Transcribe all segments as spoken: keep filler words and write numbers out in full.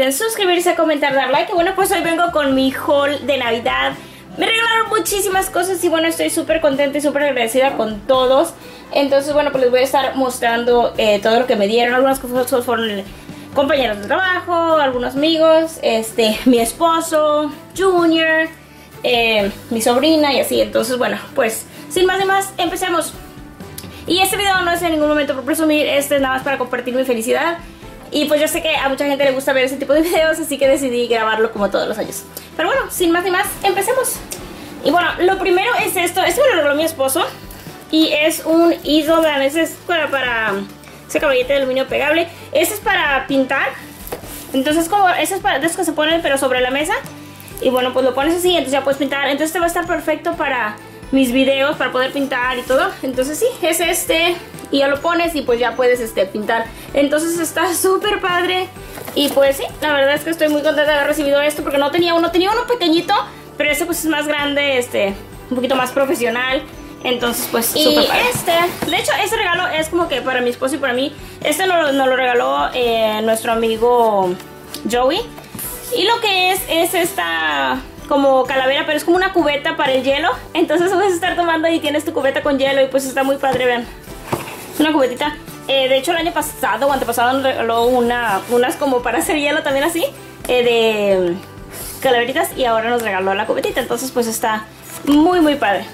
olviden suscribirse, comentar, dar like. Y bueno, pues hoy vengo con mi haul de Navidad. Me regalaron muchísimas cosas y bueno, estoy súper contenta y súper agradecida con todos. Entonces bueno, pues les voy a estar mostrando eh, todo lo que me dieron. Algunas cosas fueron compañeros de trabajo, algunos amigos, este, mi esposo, Junior, eh, mi sobrina y así. Entonces bueno, pues sin más ni más, empecemos. Y este video no es en ningún momento por presumir, este es nada más para compartir mi felicidad. Y pues yo sé que a mucha gente le gusta ver ese tipo de videos, así que decidí grabarlo como todos los años. Pero bueno, sin más ni más, empecemos. Y bueno, lo primero es esto. Esto me lo regaló mi esposo. Y es un easel, vean, ese es para, para ese caballete de aluminio pegable. Este es para pintar. Entonces como, ese es para, de esos que se ponen pero sobre la mesa. Y bueno, pues lo pones así, entonces ya puedes pintar. Entonces este va a estar perfecto para mis videos, para poder pintar y todo. Entonces sí, es este. Y ya lo pones y pues ya puedes este, pintar. Entonces está súper padre. Y pues sí, la verdad es que estoy muy contenta de haber recibido esto, porque no tenía uno, tenía uno pequeñito, pero ese pues es más grande, este, un poquito más profesional. Entonces pues súper padre. Este, de hecho este regalo es como que para mi esposo y para mí. Este nos, nos lo regaló eh, nuestro amigo Joey. Y lo que es, es esta como calavera, pero es como una cubeta para el hielo. Entonces puedes estar tomando y tienes tu cubeta con hielo y pues está muy padre, vean. Una cubetita. Eh, de hecho el año pasado o antepasado nos regaló una, unas como para hacer hielo también así, eh, de calaveritas, y ahora nos regaló la cubetita. Entonces pues está muy muy padre.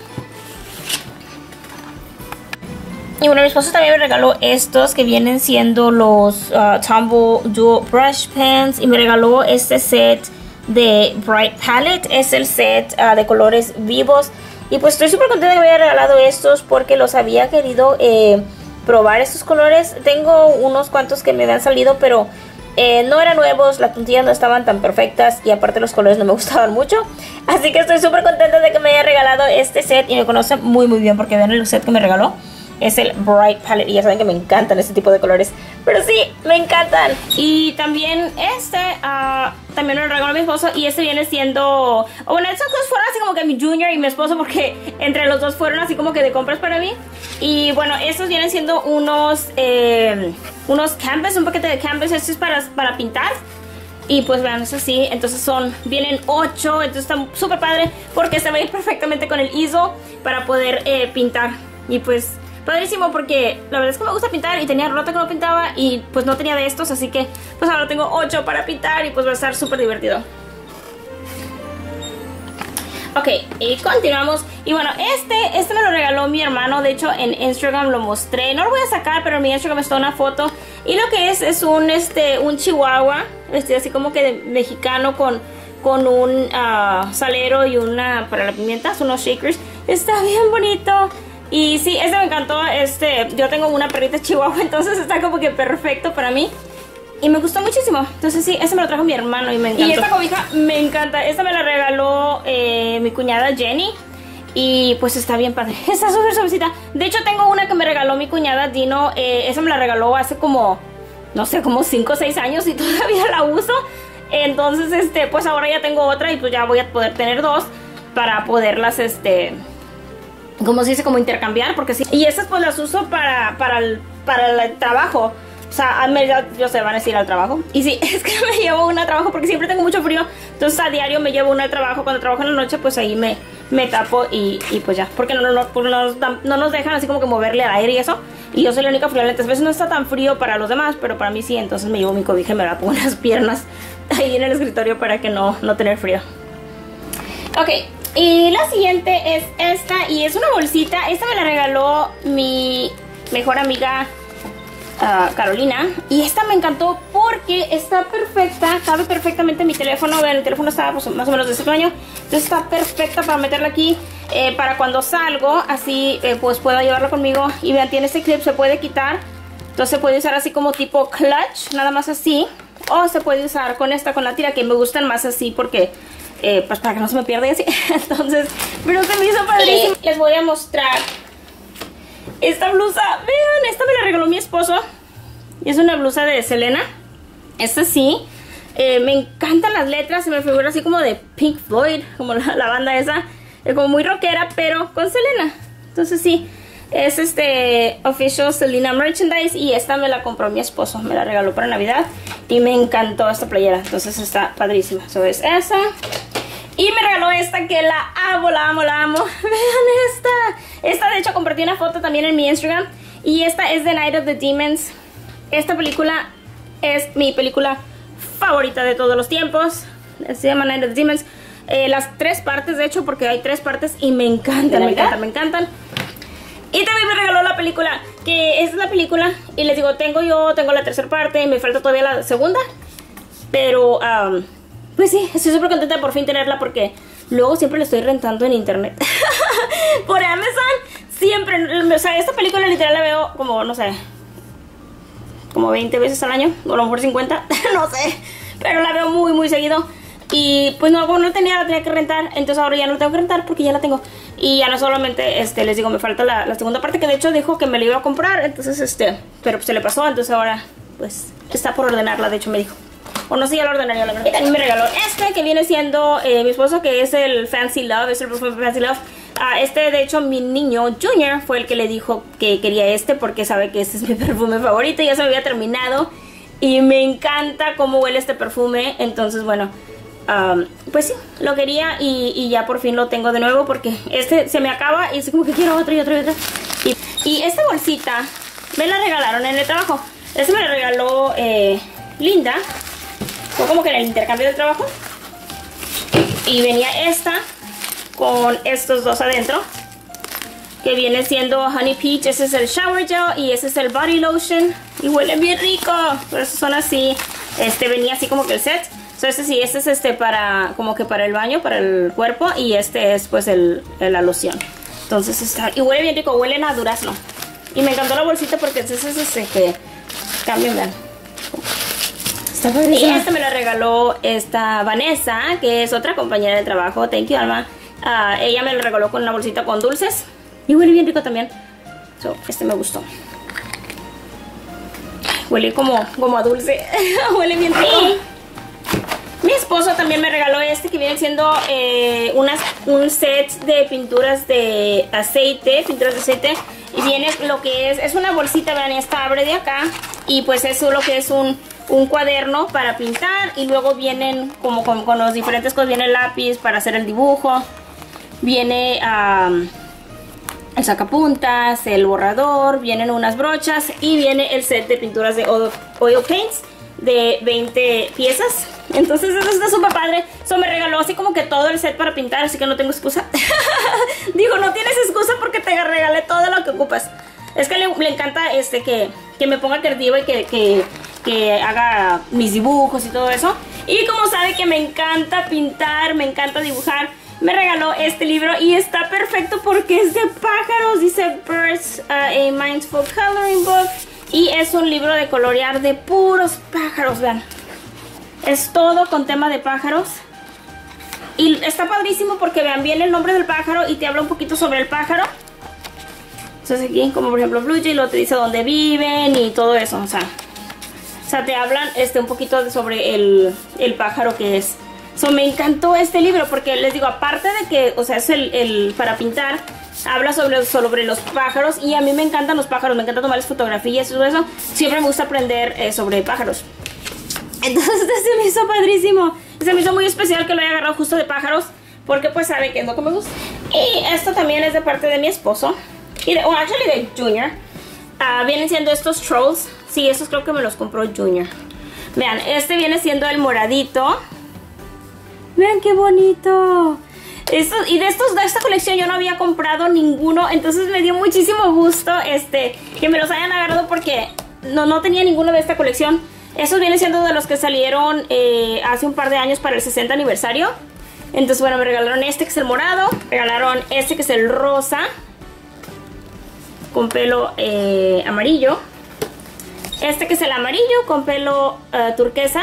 Y bueno, mi esposo también me regaló estos que vienen siendo los uh, Tombow Dual Brush Pens. Y me regaló este set de Bright Palette. Es el set uh, de colores vivos. Y pues estoy súper contenta de que me haya regalado estos, porque los había querido eh, probar estos colores. Tengo unos cuantos que me habían salido, pero eh, no eran nuevos, las puntillas no estaban tan perfectas y aparte los colores no me gustaban mucho. Así que estoy súper contenta de que me haya regalado este set y me conoce muy muy bien, porque vean el set que me regaló. Es el Bright Palette y ya saben que me encantan este tipo de colores. Pero sí, me encantan. Y también este, uh, también lo regaló mi esposo. Y este viene siendo... Oh, bueno, estos cosas fueron así como que mi Junior y mi esposo, porque entre los dos fueron así como que de compras para mí. Y bueno, estos vienen siendo unos eh, unos canvas, un paquete de canvas. Este es para, para pintar. Y pues vean, es así. Entonces son, vienen ocho. Entonces está súper padre, porque se va a ir perfectamente con el easel para poder eh, pintar. Y pues... padrísimo, porque la verdad es que me gusta pintar y tenía rato que no pintaba y pues no tenía de estos, así que pues ahora tengo ocho para pintar y pues va a estar súper divertido. Ok, y continuamos. Y bueno, este, este me lo regaló mi hermano. De hecho en Instagram lo mostré. No lo voy a sacar, pero en mi Instagram está una foto. Y lo que es, es un, este, un chihuahua, este, así como que de mexicano con, con un uh, salero y una para la pimienta, son unos shakers. Está bien bonito. Y sí, este me encantó. Este, yo tengo una perrita chihuahua, entonces está como que perfecto para mí. Y me gustó muchísimo. Entonces sí, este me lo trajo mi hermano y me encantó. Y esta cobija me encanta. Esta me la regaló eh, mi cuñada Jenny. Y pues está bien padre. Está súper suavecita. De hecho tengo una que me regaló mi cuñada Dino. eh, Esa me la regaló hace como, no sé, como cinco o seis años y todavía la uso. Entonces este, pues ahora ya tengo otra y pues ya voy a poder tener dos para poderlas, este... como se dice, como intercambiar, porque sí. Y estas pues las uso para, para, el, para el trabajo. O sea, me, yo se van a decir al trabajo. Y sí, es que me llevo una al trabajo porque siempre tengo mucho frío. Entonces a diario me llevo una al trabajo. Cuando trabajo en la noche pues ahí me, me tapo y, y pues ya. Porque no, no, no, no, no nos dejan así como que moverle al aire y eso. Y yo soy la única friolenta. A veces no está tan frío para los demás, pero para mí sí. Entonces me llevo mi cobija y me la pongo en las piernas ahí en el escritorio para que no, no tener frío. Ok. Y la siguiente es esta, y es una bolsita. Esta me la regaló mi mejor amiga uh, Carolina. Y esta me encantó porque está perfecta, cabe perfectamente en mi teléfono. Vean, el teléfono está pues, más o menos de ese tamaño. Entonces está perfecta para meterla aquí, eh, para cuando salgo. Así eh, pues puedo llevarla conmigo. Y vean, tiene este clip, se puede quitar. Entonces se puede usar así como tipo clutch, nada más así. O se puede usar con esta, con la tira, que me gustan más así porque... Eh, pues para que no se me pierda y así. Entonces, pero se me hizo padrísimo. Les voy a mostrar esta blusa. Vean, esta me la regaló mi esposo. Y es una blusa de Selena. Esta sí. eh, Me encantan las letras. Se me figura así como de Pink Floyd, como la, la banda esa, eh, como muy rockera, pero con Selena. Entonces sí, Es este Official Selena Merchandise y esta me la compró mi esposo, me la regaló para Navidad y me encantó esta playera, entonces está padrísima. Eso es esa. Y me regaló esta que la amo, la amo, la amo. Vean esta. Esta de hecho compartí una foto también en mi Instagram y esta es The Night of the Demons. Esta película es mi película favorita de todos los tiempos. Se llama Night of the Demons. Eh, las tres partes de hecho, porque hay tres partes y me encantan, me encantan, me encantan. Y también me regaló la película, que es la película, y les digo, tengo yo, tengo la tercera parte, me falta todavía la segunda. Pero, um, pues sí, estoy súper contenta de por fin tenerla porque luego siempre la estoy rentando en internet. Por Amazon, siempre, o sea, esta película literal la veo como, no sé, como veinte veces al año, o a lo mejor cincuenta, no sé. Pero la veo muy, muy seguido. Y pues no, como no tenía, la tenía que rentar. Entonces ahora ya no la tengo que rentar porque ya la tengo. Y ya no solamente, este, les digo, me falta la, la segunda parte, que de hecho dijo que me la iba a comprar. Entonces, este, pero pues se le pasó. Entonces ahora, pues, está por ordenarla, de hecho me dijo. O no sé, ya la ordenaría, la verdad. Y también me regaló este, que viene siendo eh, mi esposo, que es el Fancy Love. Es el perfume Fancy Love. Uh, este, de hecho, mi niño Junior fue el que le dijo que quería este, porque sabe que este es mi perfume favorito. Ya se me había terminado. Y me encanta cómo huele este perfume. Entonces, bueno, Um, pues sí, lo quería y, y ya por fin lo tengo de nuevo porque este se me acaba y es como que quiero otro y otro y otro. Y, y esta bolsita me la regalaron en el trabajo. Esta me la regaló eh, Linda. Fue como que en el intercambio de trabajo. Y venía esta con estos dos adentro, que viene siendo Honey Peach. Ese es el Shower Gel y ese es el Body Lotion. Y huelen bien rico. Por eso son así. Este venía así como que el set. So, este sí, este es este para, como que para el baño, para el cuerpo. Y este es pues el, el la loción. Entonces está, y huele bien rico, huele a durazno. Y me encantó la bolsita porque este es este que cambian, vean. Está padrísima. Y este me la regaló esta Vanessa, que es otra compañera de trabajo. Thank you, Alma. Uh, ella me lo regaló con una bolsita con dulces. Y huele bien rico también. So, este me gustó. Huele como, como a dulce. Huele bien rico. Mi esposo también me regaló este, que viene siendo eh, unas, un set de pinturas de aceite, pinturas de aceite. Y viene lo que es, es una bolsita, vean, esta abre de acá. Y pues eso lo que es un, un cuaderno para pintar. Y luego vienen como con, con los diferentes cosas, viene el lápiz para hacer el dibujo. Viene um, el sacapuntas, el borrador, vienen unas brochas. Y viene el set de pinturas de oil, oil paints de veinte piezas. Entonces eso está súper padre. Eso me regaló así como que todo el set para pintar, así que no tengo excusa. Digo, no tienes excusa porque te regalé todo lo que ocupas. Es que le, le encanta este que, que me ponga creativa y que, que, que haga mis dibujos y todo eso. Y como sabe que me encanta pintar, me encanta dibujar, me regaló este libro y está perfecto porque es de pájaros. Dice Birds, uh, a Mindful Coloring Book. Y es un libro de colorear de puros pájaros, vean. Es todo con tema de pájaros. Y está padrísimo porque vean, viene el nombre del pájaro y te habla un poquito sobre el pájaro. Entonces aquí, como por ejemplo Blue Jay, lo te dice dónde viven y todo eso. O sea, o sea te hablan este, un poquito sobre el, el pájaro que es. So, me encantó este libro porque les digo, aparte de que, o sea, es el, el para pintar, habla sobre, sobre los pájaros. Y a mí me encantan los pájaros, me encanta tomarles fotografías y todo eso. Siempre me gusta aprender eh, sobre pájaros. Entonces se me hizo padrísimo. Se me hizo muy especial que lo haya agarrado justo de pájaros, porque pues sabe que es lo que me gusta. Y esto también es de parte de mi esposo. Y de, bueno, actually de Junior. uh, Vienen siendo estos trolls. Sí, estos creo que me los compró Junior. Vean, este viene siendo el moradito. Vean qué bonito. Estos, y de estos, de esta colección yo no había comprado ninguno. Entonces me dio muchísimo gusto este que me los hayan agarrado, porque no, no tenía ninguno de esta colección. Estos vienen siendo de los que salieron eh, hace un par de años para el sesenta aniversario. Entonces, bueno, me regalaron este que es el morado. Me regalaron este que es el rosa, con pelo eh, amarillo. Este que es el amarillo con pelo uh, turquesa.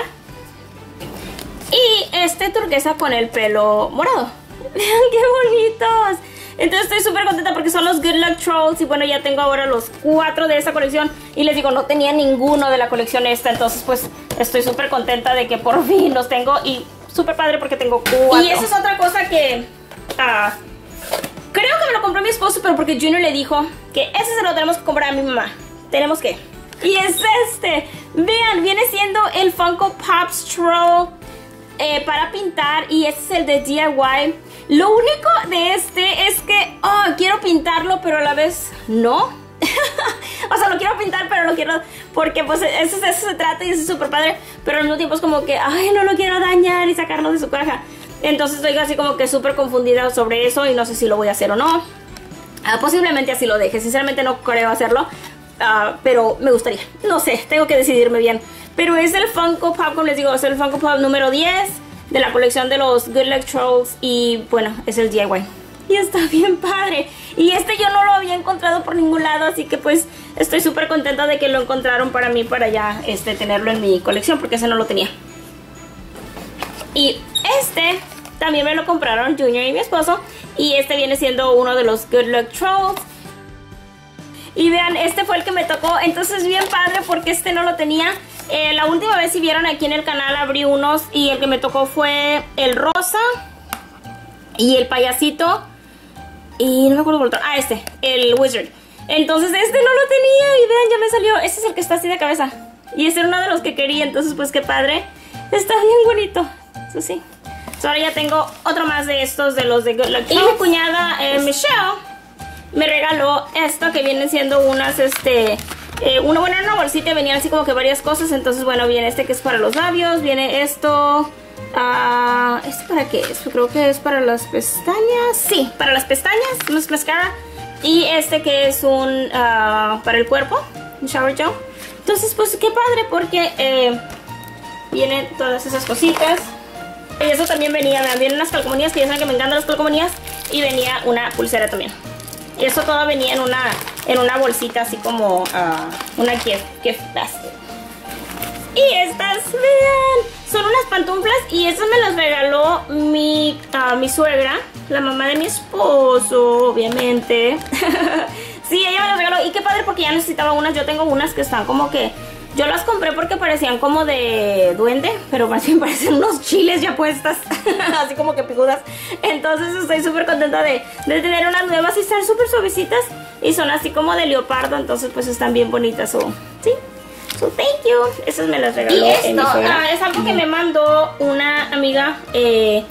Y este turquesa con el pelo morado. Vean qué bonitos. Entonces estoy súper contenta porque son los Good Luck Trolls. Y bueno, ya tengo ahora los cuatro de esta colección. Y les digo, no tenía ninguno de la colección esta. Entonces pues estoy súper contenta de que por fin los tengo. Y súper padre porque tengo cuatro. Y esa es otra cosa que uh, creo que me lo compró mi esposo, pero porque Junior le dijo que ese se lo tenemos que comprar a mi mamá. Tenemos que. Y es este. Vean, viene siendo el Funko Pop Stroll eh, para pintar. Y este es el de D I Y. Lo único de este es que, oh, quiero pintarlo, pero a la vez no. O sea, lo quiero pintar, pero lo quiero, porque pues eso, eso se trata y es súper padre. Pero al mismo tiempo es como que, ay, no lo quiero dañar y sacarlo de su caja. Entonces estoy así como que súper confundida sobre eso y no sé si lo voy a hacer o no. uh, Posiblemente así lo deje, sinceramente no creo hacerlo, uh, pero me gustaría, no sé, tengo que decidirme bien. Pero es el Funko Pop, como les digo, es el Funko Pop número diez de la colección de los Good Luck Trolls. Y bueno, es el D I Y y está bien padre. Y este yo no lo había encontrado por ningún lado, así que pues estoy súper contenta de que lo encontraron para mí, para ya este, tenerlo en mi colección, porque ese no lo tenía. Y este también me lo compraron Junior y mi esposo, y este viene siendo uno de los Good Luck Trolls. Y vean, este fue el que me tocó, entonces bien padre porque este no lo tenía. Eh, la última vez, si vieron aquí en el canal, abrí unos y el que me tocó fue el rosa y el payasito. Y no me acuerdo cuál otro. Ah, este, el Wizard. Entonces este no lo tenía y vean, ya me salió. Este es el que está así de cabeza. Y este era uno de los que quería, entonces pues qué padre. Está bien bonito, eso sí. So, ahora ya tengo otro más de estos, de los de Good Luck. Y mi cuñada, eh, Michelle, me regaló esto que vienen siendo unas, este... Eh, una buena una bolsita, venían así como que varias cosas. Entonces bueno, viene este que es para los labios. Viene esto... Uh, ¿Esto para qué es? Creo que es para las pestañas. Sí, para las pestañas, luz mascara. Y este que es un uh, para el cuerpo, un shower gel. Entonces pues qué padre porque eh, vienen todas esas cositas. Y eso también venía, vienen unas calcomanías, que ya saben que me encantan las calcomanías. Y venía una pulsera también. Y eso todo venía en una, en una bolsita así como uh, una gift, gift basket. Y estas, vean, son unas pantuflas y estas me las regaló mi, uh, mi suegra, la mamá de mi esposo, obviamente. Sí, ella me las regaló y qué padre porque ya necesitaba unas. Yo tengo unas que están como que... Yo las compré porque parecían como de duende, pero más bien parecen unos chiles ya puestas, así como que picudas. Entonces estoy súper contenta de, de tener unas nuevas y están súper suavecitas. Y son así como de leopardo, entonces pues están bien bonitas, so, ¿sí? So, thank you. Esas me las regaló. Y esto ah, es algo que me mandó una amiga, eh,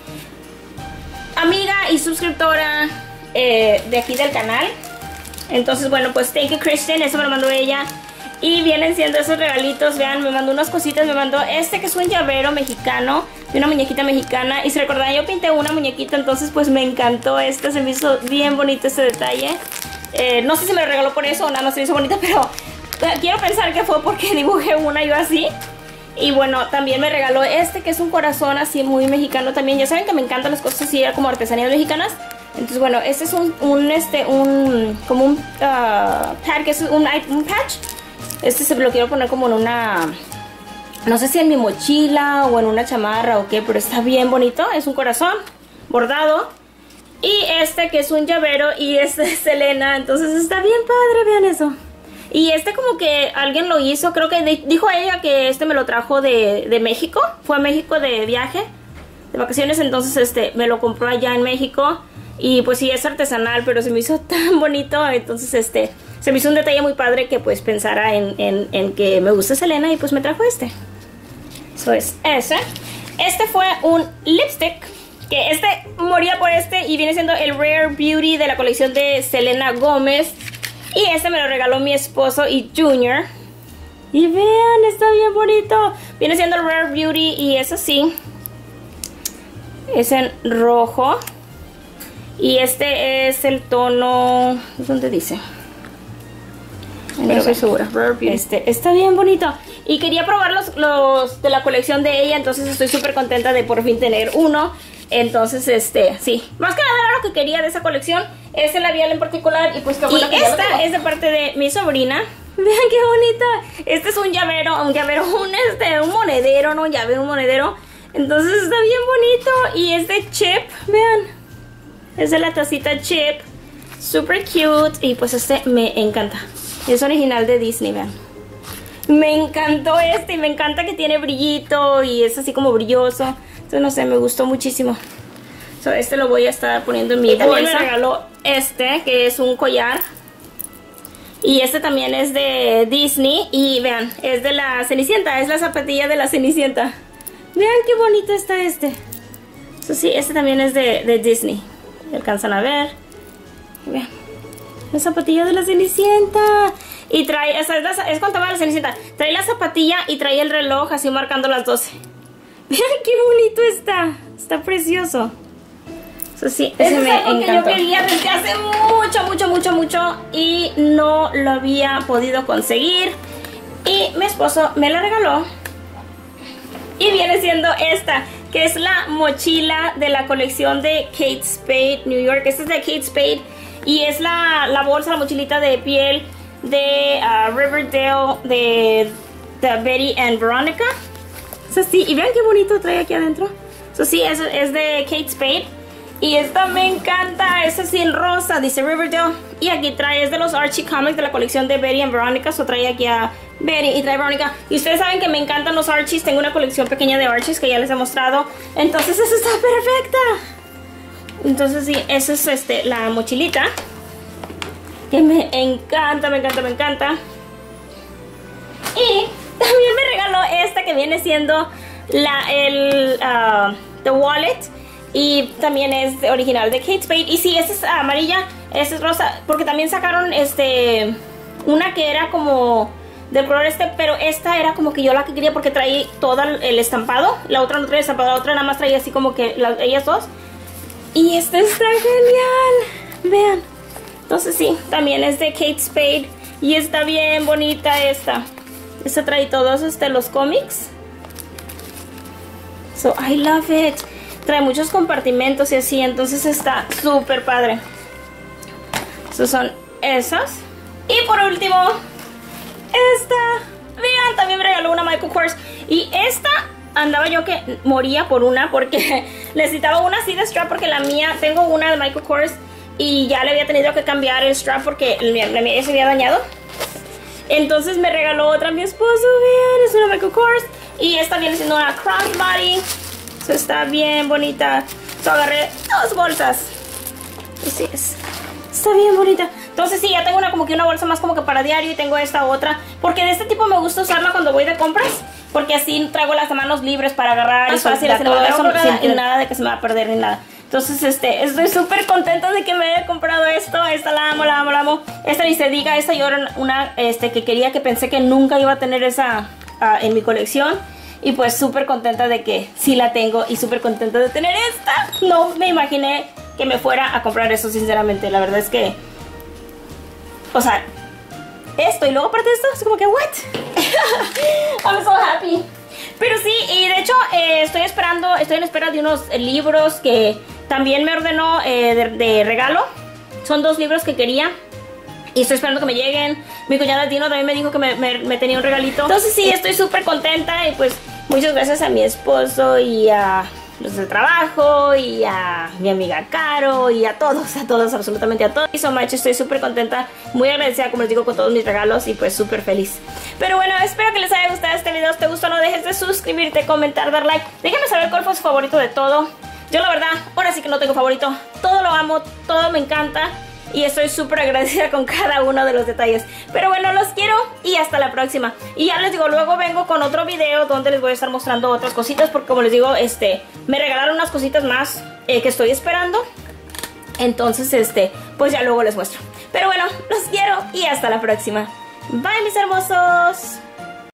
amiga y suscriptora eh, de aquí del canal. Entonces, bueno, pues thank you, Kristen. Eso me lo mandó ella. Y vienen siendo esos regalitos. Vean, me mandó unas cositas. Me mandó este que es un llavero mexicano, de una muñequita mexicana. Y si recordan, yo pinté una muñequita, entonces pues me encantó este. Se me hizo bien bonito este detalle. eh, No sé si me lo regaló por eso o nada más se me hizo bonita, pero quiero pensar que fue porque dibujé una yo así. Y bueno, también me regaló este que es un corazón así muy mexicano también. Ya saben que me encantan las cosas así como artesanías mexicanas. Entonces bueno, este es un, un este, un, como un uh, pad, que es un, un patch. Este se lo quiero poner como en una, no sé si en mi mochila o en una chamarra o qué, pero está bien bonito. Es un corazón bordado. Y este que es un llavero y este es Selena. Entonces está bien padre, vean eso. Y este como que alguien lo hizo, creo que dijo ella que este me lo trajo de, de México. Fue a México de viaje, de vacaciones, entonces este me lo compró allá en México. Y pues sí, es artesanal, pero se me hizo tan bonito. Entonces este, se me hizo un detalle muy padre que pues pensara en, en, en que me gusta Selena y pues me trajo este. Eso es ese. Este fue un lipstick, que este moría por este y viene siendo el Rare Beauty de la colección de Selena Gómez. Y este me lo regaló mi esposo y Junior. Y vean, está bien bonito. Viene siendo el Rare Beauty y es así. Es en rojo. Y este es el tono... ¿Dónde dice? No estoy segura. Rare Beauty. Este está bien bonito. Y quería probar los, los de la colección de ella. Entonces estoy súper contenta de por fin tener uno. Entonces, este, sí. Más que nada era lo que quería de esa colección. Ese labial en particular. Y pues qué bueno que ya lo tengo. Esta es de parte de mi sobrina. Vean qué bonita. Este es un llavero, un llavero, un este, un monedero, no un llavero, un monedero. Entonces está bien bonito. Y es de Chip, vean. Es de la tacita Chip. Super cute. Y pues este me encanta. Es original de Disney, vean. Me encantó este y me encanta que tiene brillito y es así como brilloso. Entonces no sé, me gustó muchísimo. So, este lo voy a estar poniendo en mi bolsa. También me regaló este, que es un collar. Y este también es de Disney. Y vean, es de la Cenicienta. Es la zapatilla de la Cenicienta. Vean qué bonito está este. So, sí, este también es de, de Disney. Alcanzan a ver. Vean. La zapatilla de la Cenicienta. Y trae, o sea, es, la, es cuando va la Cenicienta. Trae la zapatilla y trae el reloj así marcando las doce. Vean qué bonito está. Está precioso. Eso sí, ese me encantó. Que yo quería desde hace mucho, mucho, mucho, mucho. Y no lo había podido conseguir. Y mi esposo me la regaló. Y viene siendo esta, que es la mochila de la colección de Kate Spade New York. Esta es de Kate Spade. Y es la, la bolsa, la mochilita de piel de uh, Riverdale, de, de Betty and Veronica. Eso sí, y vean qué bonito trae aquí adentro. Eso sí, es, es de Kate Spade. Y esta me encanta, es así en rosa, dice Riverdale. Y aquí trae, es de los Archie Comics de la colección de Betty and Veronica. So trae aquí a Betty y trae a Veronica. Y ustedes saben que me encantan los Archies. Tengo una colección pequeña de Archies que ya les he mostrado. Entonces esa está perfecta. Entonces sí, esa es este, la mochilita. Que me encanta, me encanta, me encanta. Y también me regaló esta que viene siendo la, el, uh, the wallet. Y también es original de Kate Spade. Y sí, esta es amarilla, esta es rosa. Porque también sacaron este una que era como del color este. Pero esta era como que yo la que quería porque traía todo el estampado. La otra no traía estampado, la otra nada más traía así como que la, ellas dos. Y esta está genial. Vean. Entonces sí, también es de Kate Spade. Y está bien bonita esta. Esta trae todos este, los cómics. So, I love it. Trae muchos compartimentos y así, entonces está súper padre. Estos son esas. Y por último, esta. Vean, también me regaló una Michael Kors. Y esta andaba yo que moría por una porque necesitaba una así de strap porque la mía, tengo una de Michael Kors y ya le había tenido que cambiar el strap porque la mía se había dañado. Entonces me regaló otra a mi esposo, vean, es una Michael Kors. Y esta viene siendo una crossbody. So, está bien bonita. So, agarré dos bolsas. Así es. Está bien bonita. Entonces sí, ya tengo una como que una bolsa más como que para diario. Y tengo esta otra. Porque de este tipo me gusta usarla cuando voy de compras. Porque así traigo las manos libres para agarrar. Y fácil hacer todo eso. Sin nada de que se me va a perder ni nada. Entonces este, estoy súper contenta de que me haya comprado esto. Esta la amo, la amo, la amo. Esta ni se diga. Esta yo era una este, que quería, que pensé que nunca iba a tener esa uh, en mi colección. Y pues súper contenta de que sí la tengo y súper contenta de tener esta. No me imaginé que me fuera a comprar eso, sinceramente. La verdad es que, o sea, esto y luego aparte de esto, es como que, what? I'm so happy. Pero sí, y de hecho eh, estoy esperando, estoy en espera de unos libros que también me ordenó eh, de, de regalo. Son dos libros que quería. Y estoy esperando que me lleguen. Mi cuñada Dino también me dijo que me, me, me tenía un regalito. Entonces sí, estoy súper contenta. Y pues muchas gracias a mi esposo y a los del trabajo y a mi amiga Caro y a todos, a todos, absolutamente a todos. Y so much, estoy súper contenta, muy agradecida, como les digo, con todos mis regalos y pues súper feliz. Pero bueno, espero que les haya gustado este video. Si te gustó, no dejes de suscribirte, comentar, dar like. Déjenme saber cuál fue su favorito de todo. Yo la verdad, ahora sí que no tengo favorito. Todo lo amo, todo me encanta. Y estoy súper agradecida con cada uno de los detalles. Pero bueno, los quiero y hasta la próxima. Y ya les digo, luego vengo con otro video donde les voy a estar mostrando otras cositas. Porque como les digo, este, me regalaron unas cositas más eh, que estoy esperando. Entonces, este, pues ya luego les muestro. Pero bueno, los quiero y hasta la próxima. Bye, mis hermosos.